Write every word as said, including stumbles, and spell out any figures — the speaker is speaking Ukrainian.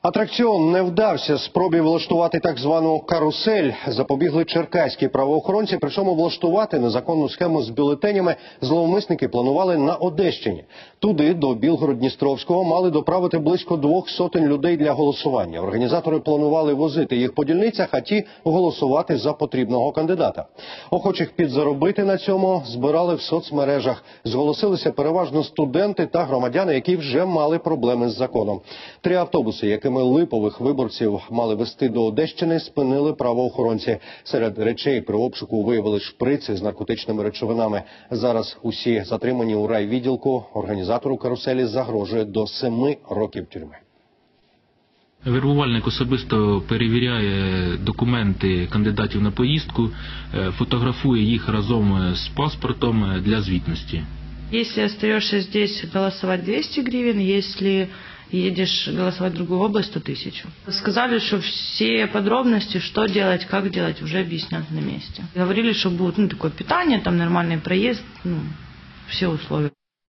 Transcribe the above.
Атракціон не вдався. Спробі влаштувати так звану «карусель» запобігли черкаські правоохоронці. Причому влаштувати незаконну схему з бюлетенями зловмисники планували на Одещині. Туди, до Білгород-Дністровського, мали доправити близько двох сотень людей для голосування. Організатори планували возити їх по дільницях, а ті голосувати за потрібного кандидата. Охочих підзаробити на цьому збирали в соцмережах. Зголосилися переважно студенти та громадяни, які вже мали проблеми з законом. Три автобуси, якими липових виборців мали вести до Одещини, спинили правоохоронці. Серед речей при обшуку виявили шприци з наркотичними речовинами. Зараз усі затримані у райвідділку. Організатору каруселі загрожує до семи років тюрми. Вербувальник особисто перевіряє документи кандидатів на поїздку, фотографує їх разом з паспортом для звітності. Если остаешься здесь голосовать двести гривен, если едешь голосовать в другую область, то тысячу. Сказали, что все подробности, что делать, как делать, уже объяснят на месте. Говорили, что будет ну, такое питание, там нормальный проезд, ну, все условия.